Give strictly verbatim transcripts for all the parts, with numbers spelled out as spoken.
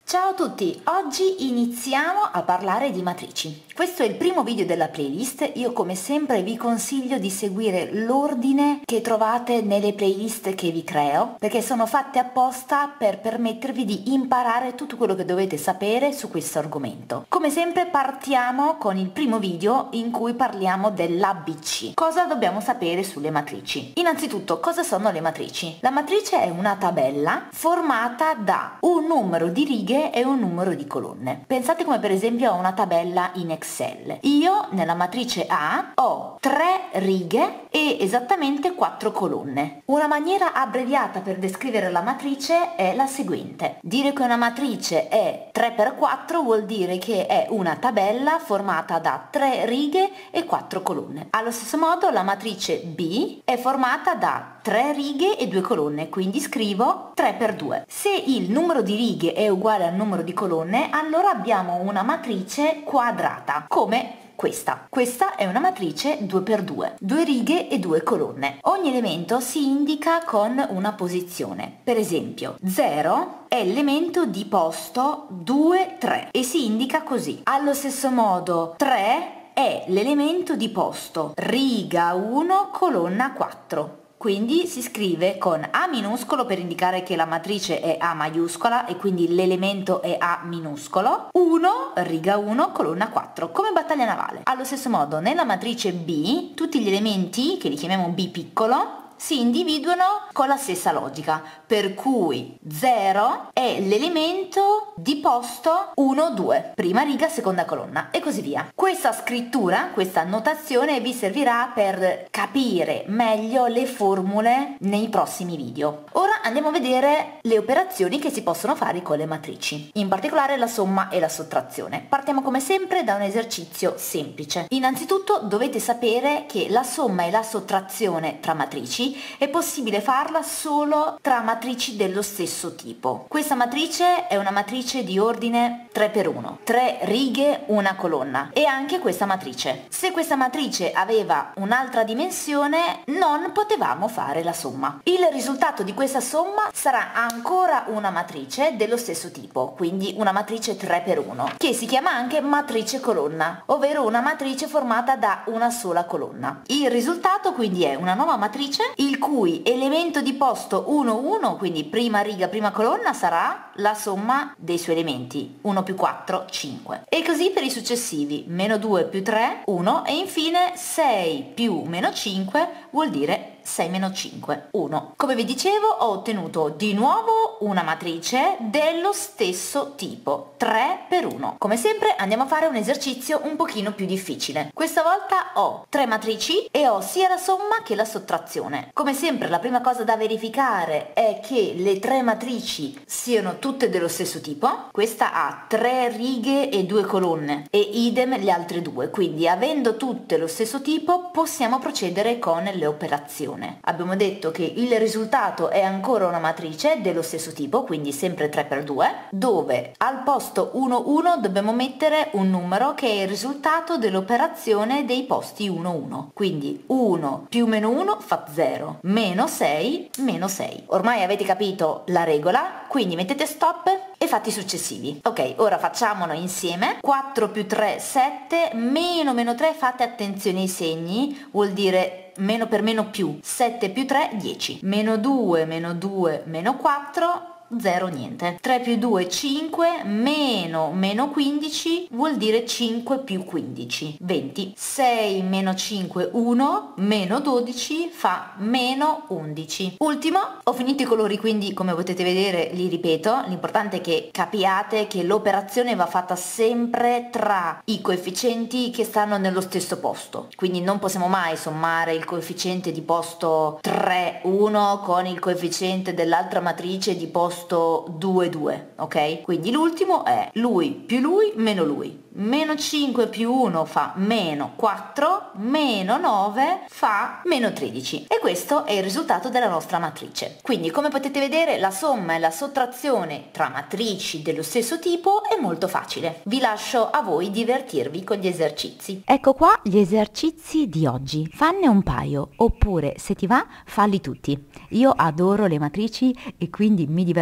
Ciao a tutti, oggi iniziamo a parlare di matrici. Questo è il primo video della playlist. Io come sempre vi consiglio di seguire l'ordine che trovate nelle playlist che vi creo, perché sono fatte apposta per permettervi di imparare tutto quello che dovete sapere su questo argomento. Come sempre partiamo con il primo video in cui parliamo dell'A B C. Cosa dobbiamo sapere sulle matrici? Innanzitutto, cosa sono le matrici? La matrice è una tabella formata da un numero di righe e un numero di colonne. Pensate come per esempio a una tabella in Excel. Io nella matrice A ho tre righe e esattamente quattro colonne. Una maniera abbreviata per descrivere la matrice è la seguente. Dire che una matrice è tre per quattro vuol dire che è una tabella formata da tre righe e quattro colonne. Allo stesso modo la matrice B è formata da tre righe e due colonne, quindi scrivo tre per due. Se il numero di righe è uguale al numero di colonne, allora abbiamo una matrice quadrata, come questa. Questa è una matrice due per due, due righe e due colonne. Ogni elemento si indica con una posizione. Per esempio, zero è l'elemento di posto due, tre e si indica così. Allo stesso modo, tre è l'elemento di posto riga uno, colonna quattro. Quindi si scrive con A minuscolo per indicare che la matrice è A maiuscola e quindi l'elemento è A minuscolo, uno, riga uno, colonna quattro, come battaglia navale. Allo stesso modo nella matrice B tutti gli elementi, che li chiamiamo B piccolo, si individuano con la stessa logica, per cui zero è l'elemento di posto uno, due, prima riga, seconda colonna e così via. Questa scrittura, questa notazione vi servirà per capire meglio le formule nei prossimi video. Ora andiamo a vedere le operazioni che si possono fare con le matrici, in particolare la somma e la sottrazione. Partiamo come sempre da un esercizio semplice. Innanzitutto dovete sapere che la somma e la sottrazione tra matrici è possibile farla solo tra matrici dello stesso tipo. Questa matrice è una matrice di ordine tre per uno, tre righe, una colonna, e anche questa matrice. Se questa matrice aveva un'altra dimensione non potevamo fare la somma. Il risultato di questa somma sarà ancora una matrice dello stesso tipo, quindi una matrice tre per uno, che si chiama anche matrice colonna, ovvero una matrice formata da una sola colonna. Il risultato quindi è una nuova matrice il cui elemento di posto uno, uno, quindi prima riga, prima colonna, sarà la somma dei suoi elementi, uno più quattro, cinque. E così per i successivi, meno due più tre, uno, e infine sei più meno cinque vuol dire sei meno cinque, uno. Come vi dicevo, ho ottenuto di nuovo una matrice dello stesso tipo, tre per uno. Come sempre andiamo a fare un esercizio un pochino più difficile. Questa volta ho tre matrici e ho sia la somma che la sottrazione. Come sempre la prima cosa da verificare è che le tre matrici siano tutte dello stesso tipo. Questa ha tre righe e due colonne e idem le altre due, quindi avendo tutte lo stesso tipo possiamo procedere con le operazioni. Abbiamo detto che il risultato è ancora una matrice dello stesso tipo, quindi sempre tre per due, dove al posto uno, uno dobbiamo mettere un numero che è il risultato dell'operazione dei posti uno, uno. Quindi uno più meno uno fa zero, meno sei, meno sei. Ormai avete capito la regola, quindi mettete stop e fate i successivi. Ok, ora facciamolo insieme. quattro più tre, sette, meno meno tre, fate attenzione ai segni, vuol dire meno per meno più, sette più tre, dieci, meno due, meno due, meno quattro, zero, niente. tre più due, cinque, meno meno quindici vuol dire cinque più quindici, venti. sei meno cinque, uno, meno dodici fa meno undici. Ultimo, ho finito i colori, quindi come potete vedere li ripeto. L'importante è che capiate che l'operazione va fatta sempre tra i coefficienti che stanno nello stesso posto, quindi non possiamo mai sommare il coefficiente di posto tre, uno con il coefficiente dell'altra matrice di posto due, due, ok? Quindi l'ultimo è lui più lui meno lui, meno cinque più uno fa meno quattro, meno nove fa meno tredici, e questo è il risultato della nostra matrice. Quindi come potete vedere la somma e la sottrazione tra matrici dello stesso tipo è molto facile. Vi lascio a voi divertirvi con gli esercizi. Ecco qua gli esercizi di oggi, fanne un paio oppure se ti va falli tutti. Io adoro le matrici e quindi mi diverto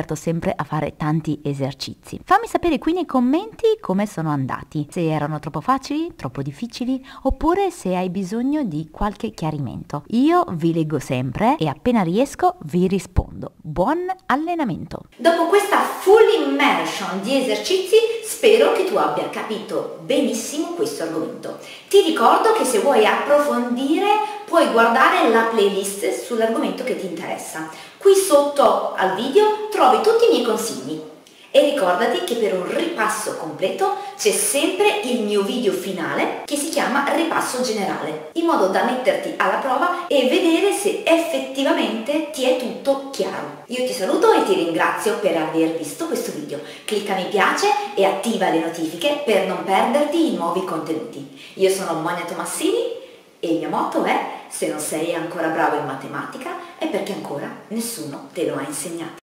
diverto sempre a fare tanti esercizi. Fammi sapere qui nei commenti come sono andati, se erano troppo facili, troppo difficili, oppure se hai bisogno di qualche chiarimento. Io vi leggo sempre e appena riesco vi rispondo. Buon allenamento! Dopo questa full immersion di esercizi spero che tu abbia capito benissimo questo argomento. Ti ricordo che se vuoi approfondire puoi guardare la playlist sull'argomento che ti interessa. Qui sotto al video trovi tutti i miei consigli e ricordati che per un ripasso completo c'è sempre il mio video finale che si chiama ripasso generale, in modo da metterti alla prova e vedere se effettivamente ti è tutto chiaro. Io ti saluto e ti ringrazio per aver visto questo video. Clicca mi piace e attiva le notifiche per non perderti i nuovi contenuti. Io sono Monia Tomassini e il mio motto è: se non sei ancora bravo in matematica è perché ancora nessuno te lo ha insegnato.